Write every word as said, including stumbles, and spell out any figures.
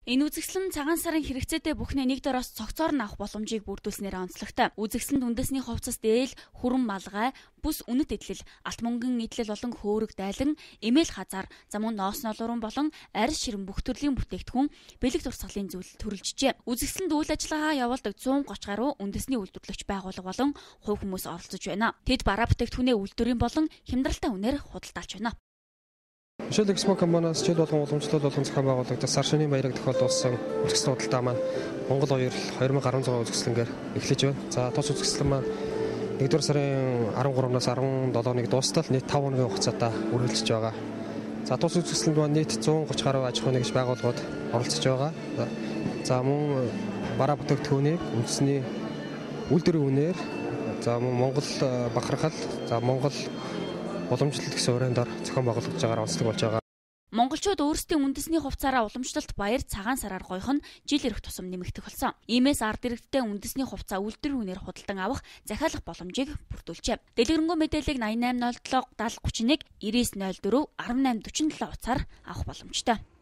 Энэ үзэгсэл нь цагаан сарын хэрэгцээтэй бүхнээ нэг дороос цогцоор нь авах боломжийг бүрдүүлснээр онцлогтой. Үзэгсэлд үндэсний хувцас дээл, хүрэн малгай, бүс үнэт эдлэл, алт мөнгөн эдлэл болон хөөрөг дайлан, эмээл хазар, за мөн ноос ноолууран болон арьс ширэн бүх төрлийн бүтээгдэхүүн, бэлэг дурсгалын зүйл төрөлжжээ. Үзэгсэлд үйл ажиллагаа явуулдаг цуун гоч гаруй үндэсний үйлдвэрлэгч байгууллага болон хувь хүмүүс оролцож байна. Тэд бараа бүтээгдэхүүнээ үйлдвэрийн болон хямдралтай үнээр худалдаалж байна. Мишель Экспо компаниас жил болгон уламжлал болгон зохион байгуулагдсан сар шөнийн баярыг тохиолдуулсан үзэгсэл худалдаа маань Монгол хоёр хоёр мың гаруй зуун үзэгслэнгээр эхлэж байна. За тус үзэгсэл маань нэгдүгээр сарын арван гуравнаас арван долооныг дуустал нийт тавь хоногийн хугацаатай үргэлжилж байгаа. За тус үзэгсэлд маань нийт зуун гуравч гаруй аж ахуйн нэгж байгууллагууд оролцож байгаа. За мөн бараа бүтээгдэхүүнийг үндэсний үйлдвэрийн үнээр за мөн Монгол бахархал за Монгол уламжлалт гэсэн өрөөндөө зохион байгуулагдж байгаагаар онцлог болж байгаа. Монголчууд өөрсдийн үндэсний хувцаараа уламжлалт баяр цагаан сараар гойх нь жил ирэх тусам нэмэгдэх болсон. Иймээс ард иргэдтэй үндэсний хувцаа үйлдвэрийн үнээр худалдан авах захиалах боломжийг бүрдүүлжээ. Дэлгэрэнгүй мэдээллийг найман нуль нуль нуль даал гучин нэг девять нуль дөрөв арван восемь дөрвөн нуль утсаар авах боломжтой.